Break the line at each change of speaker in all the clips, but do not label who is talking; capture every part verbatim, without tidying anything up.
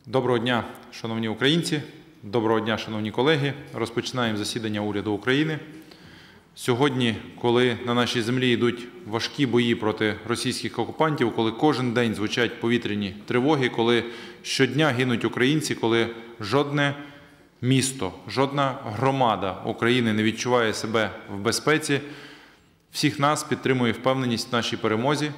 Доброго дня, шановні українці, доброго дня, шановні колеги. Розпочинаємо засідання уряду України. Сьогодні, коли на нашій землі йдуть важкі бої проти російських окупантів, коли кожен день звучать повітряні тривоги, коли щодня гинуть українці, коли жодне місто, жодна громада України не відчуває себе в безпеці, всіх нас підтримує впевненість в нашій перемозі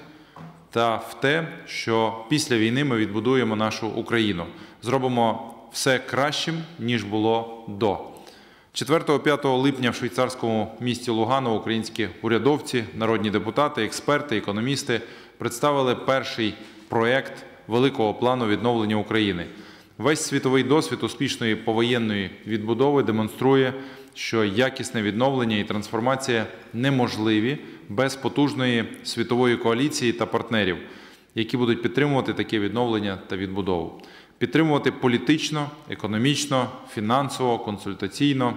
та в те, що після війни ми відбудуємо нашу Україну. Зробимо все кращим, ніж було до. четвертого-п'ятого липня в швейцарському місті Лугано українські урядовці, народні депутати, експерти, економісти представили перший проєкт великого плану відновлення України. Весь світовий досвід успішної повоєнної відбудови демонструє, що якісне відновлення і трансформація неможливі без потужної світової коаліції та партнерів, які будуть підтримувати таке відновлення та відбудову. Підтримувати політично, економічно, фінансово, консультаційно.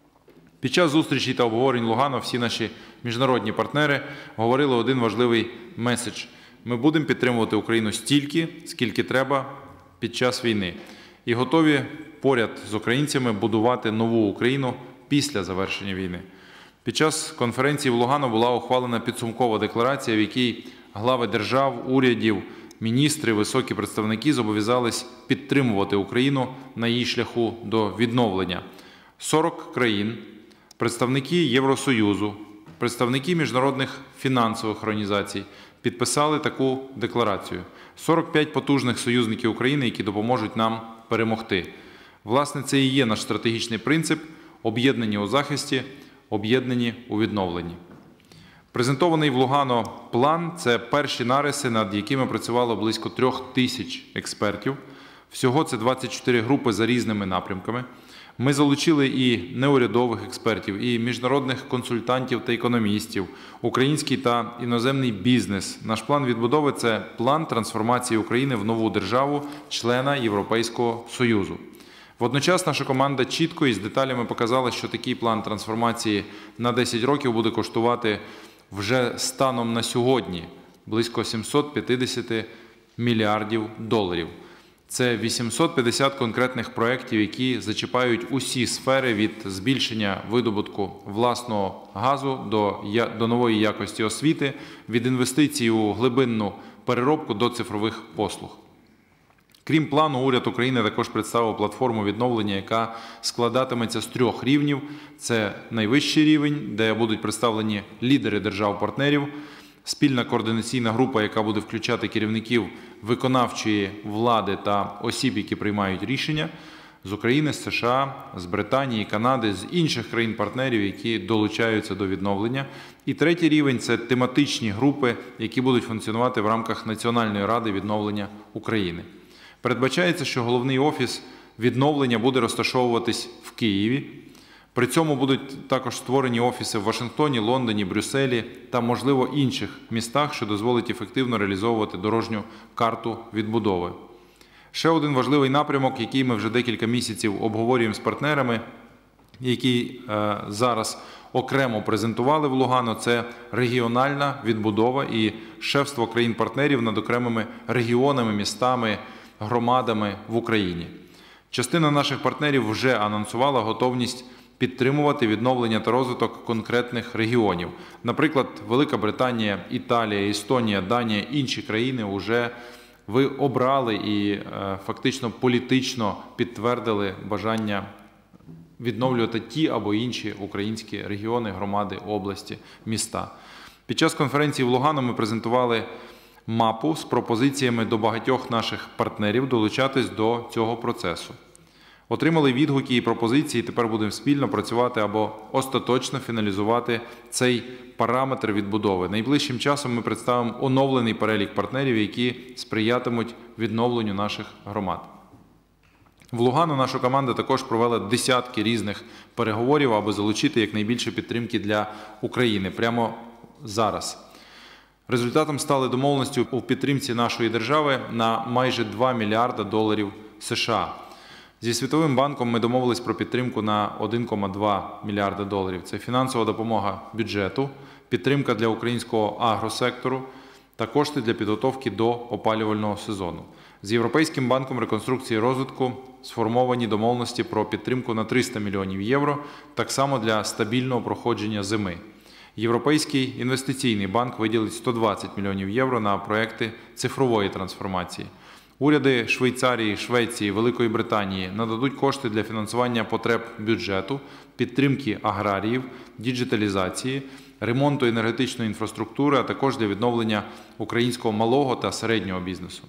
Під час зустрічей та обговорень Лугано всі наші міжнародні партнери говорили один важливий меседж. Ми будемо підтримувати Україну стільки, скільки треба під час війни. І готові поряд з українцями будувати нову Україну після завершення війни. Під час конференції в Лугано була ухвалена підсумкова декларація, в якій глави держав, урядів, міністри, високі представники зобов'язались підтримувати Україну на її шляху до відновлення. сорок країн, представники Євросоюзу, представники міжнародних фінансових організацій підписали таку декларацію. сорок п'ять потужних союзників України, які допоможуть нам перемогти. Власне, це і є наш стратегічний принцип – об'єднані у захисті, об'єднані у відновленні. Презентований в Лугано план – це перші нариси, над якими працювало близько трьох тисяч експертів. Всього це двадцять чотири групи за різними напрямками. Ми залучили і неурядових експертів, і міжнародних консультантів та економістів, український та іноземний бізнес. Наш план відбудови – це план трансформації України в нову державу, члена Європейського Союзу. Водночас наша команда чітко і з деталями показала, що такий план трансформації на десять років буде коштувати вже станом на сьогодні близько сімсот п'ятдесят мільярдів доларів. Це вісімсот п'ятдесят конкретних проєктів, які зачіпають усі сфери від збільшення видобутку власного газу до, до нової якості освіти, від інвестицій у глибинну переробку до цифрових послуг. Крім плану, уряд України також представив платформу відновлення, яка складатиметься з трьох рівнів. Це найвищий рівень, де будуть представлені лідери держав-партнерів, спільна координаційна група, яка буде включати керівників виконавчої влади та осіб, які приймають рішення з України, з США, з Британії, Канади, з інших країн-партнерів, які долучаються до відновлення. І третій рівень – це тематичні групи, які будуть функціонувати в рамках Національної ради відновлення України. Передбачається, що головний офіс відновлення буде розташовуватись в Києві. При цьому будуть також створені офіси в Вашингтоні, Лондоні, Брюсселі та, можливо, інших містах, що дозволить ефективно реалізовувати дорожню карту відбудови. Ще один важливий напрямок, який ми вже декілька місяців обговорюємо з партнерами, який е, зараз окремо презентували в Лугано, це регіональна відбудова і шефство країн-партнерів над окремими регіонами, містами, громадами в Україні. Частина наших партнерів вже анонсувала готовність підтримувати відновлення та розвиток конкретних регіонів. Наприклад, Велика Британія, Італія, Естонія, Данія, інші країни вже ви обрали і фактично політично підтвердили бажання відновлювати ті або інші українські регіони, громади, області, міста. Під час конференції в Лугано ми презентували мапу з пропозиціями до багатьох наших партнерів долучатись до цього процесу. Отримали відгуки і пропозиції, тепер будемо спільно працювати або остаточно фіналізувати цей параметр відбудови. Найближчим часом ми представимо оновлений перелік партнерів, які сприятимуть відновленню наших громад. В Лугано наша команда також провела десятки різних переговорів, аби залучити якнайбільше підтримки для України прямо зараз. Результатом стали домовленості у підтримці нашої держави на майже два мільярда доларів США. Зі Світовим банком ми домовились про підтримку на один цілих два мільярда доларів. Це фінансова допомога бюджету, підтримка для українського агросектору та кошти для підготовки до опалювального сезону. З Європейським банком реконструкції і розвитку сформовані домовленості про підтримку на триста мільйонів євро, так само для стабільного проходження зими. Європейський інвестиційний банк виділить сто двадцять мільйонів євро на проекти цифрової трансформації. Уряди Швейцарії, Швеції, Великої Британії нададуть кошти для фінансування потреб бюджету, підтримки аграріїв, діджиталізації, ремонту енергетичної інфраструктури, а також для відновлення українського малого та середнього бізнесу.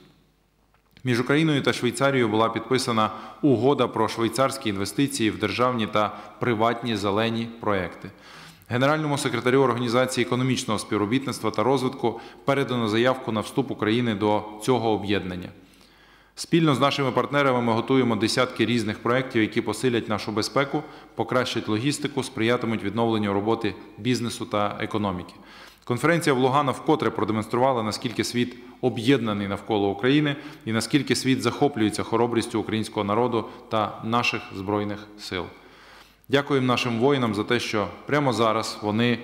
Між Україною та Швейцарією була підписана угода про швейцарські інвестиції в державні та приватні зелені проекти. Генеральному секретарю Організації економічного співробітництва та розвитку передано заявку на вступ України до цього об'єднання. Спільно з нашими партнерами ми готуємо десятки різних проєктів, які посилять нашу безпеку, покращать логістику, сприятимуть відновленню роботи бізнесу та економіки. Конференція в Лугано вкотре продемонструвала, наскільки світ об'єднаний навколо України і наскільки світ захоплюється хоробрістю українського народу та наших Збройних сил. Дякуємо нашим воїнам за те, що прямо зараз вони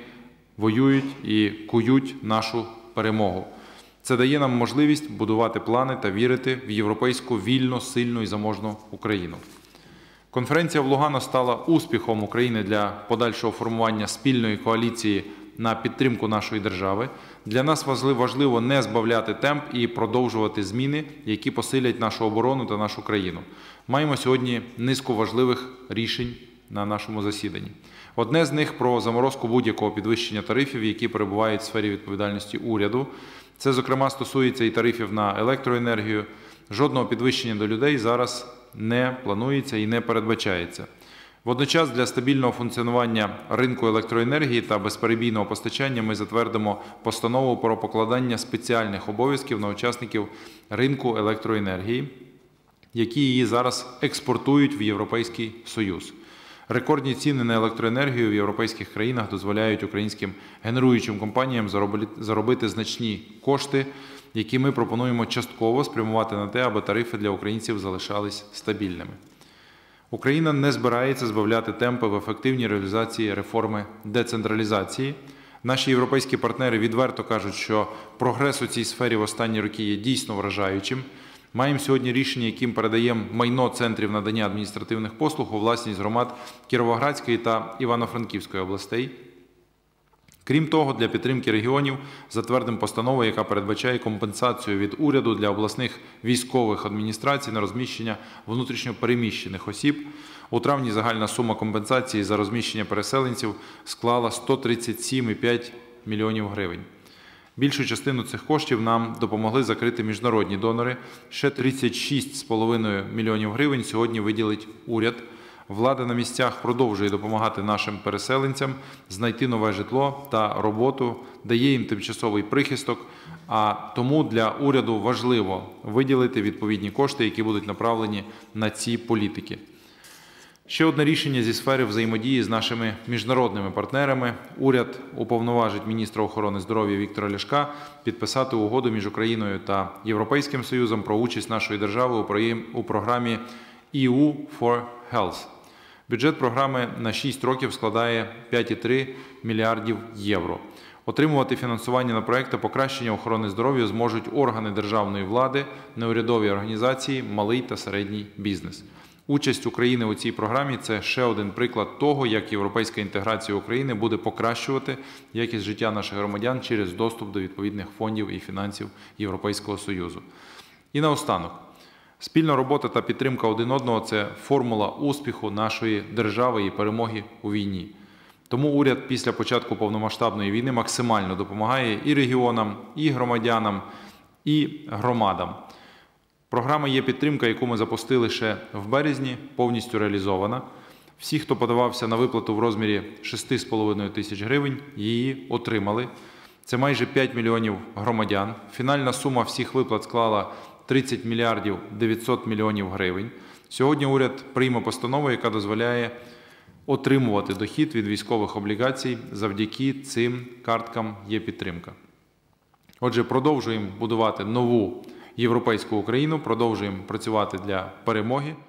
воюють і кують нашу перемогу. Це дає нам можливість будувати плани та вірити в європейську вільну, сильну і заможну Україну. Конференція в Лугано стала успіхом України для подальшого формування спільної коаліції на підтримку нашої держави. Для нас важливо не збавляти темп і продовжувати зміни, які посилять нашу оборону та нашу країну. Маємо сьогодні низку важливих рішень на нашому засіданні. Одне з них про заморозку будь-якого підвищення тарифів, які перебувають в сфері відповідальності уряду. Це, зокрема, стосується і тарифів на електроенергію. Жодного підвищення до людей зараз не планується і не передбачається. Водночас для стабільного функціонування ринку електроенергії та безперебійного постачання ми затвердимо постанову про покладання спеціальних обов'язків на учасників ринку електроенергії, які її зараз експортують в Європейський Союз. Рекордні ціни на електроенергію в європейських країнах дозволяють українським генеруючим компаніям заробити значні кошти, які ми пропонуємо частково спрямувати на те, аби тарифи для українців залишались стабільними. Україна не збирається збавляти темпи в ефективній реалізації реформи децентралізації. Наші європейські партнери відверто кажуть, що прогрес у цій сфері в останні роки є дійсно вражаючим. Маємо сьогодні рішення, яким передаємо майно центрів надання адміністративних послуг у власність громад Кіровоградської та Івано-Франківської областей. Крім того, для підтримки регіонів затвердимо постанову, яка передбачає компенсацію від уряду для обласних військових адміністрацій на розміщення внутрішньо переміщених осіб. У травні загальна сума компенсації за розміщення переселенців склала сто тридцять сім цілих п'ять мільйонів гривень. Більшу частину цих коштів нам допомогли закрити міжнародні донори. Ще тридцять шість цілих п'ять десятих мільйонів гривень сьогодні виділить уряд. Влада на місцях продовжує допомагати нашим переселенцям знайти нове житло та роботу, дає їм тимчасовий прихисток, а тому для уряду важливо виділити відповідні кошти, які будуть направлені на ці політики. Ще одне рішення зі сфери взаємодії з нашими міжнародними партнерами. Уряд уповноважить міністра охорони здоров'я Віктора Ляшка підписати угоду між Україною та Європейським Союзом про участь нашої держави у програмі і ю for Health. Бюджет програми на шість років складає п'ять цілих три десятих мільярдів євро. Отримувати фінансування на проекти покращення охорони здоров'я зможуть органи державної влади, неурядові організації, малий та середній бізнес. Участь України у цій програмі – це ще один приклад того, як європейська інтеграція України буде покращувати якість життя наших громадян через доступ до відповідних фондів і фінансів Європейського Союзу. І наостанок. Спільна робота та підтримка один одного – це формула успіху нашої держави і перемоги у війні. Тому уряд після початку повномасштабної війни максимально допомагає і регіонам, і громадянам, і громадам. Програма «Є підтримка», яку ми запустили ще в березні, повністю реалізована. Всі, хто подавався на виплату в розмірі шість з половиною тисяч гривень, її отримали. Це майже п'ять мільйонів громадян. Фінальна сума всіх виплат склала тридцять мільярдів дев'ятсот мільйонів гривень. Сьогодні уряд прийме постанову, яка дозволяє отримувати дохід від військових облігацій завдяки цим карткам «Є підтримка». Отже, продовжуємо будувати нову європейську Україну, продовжуємо працювати для перемоги.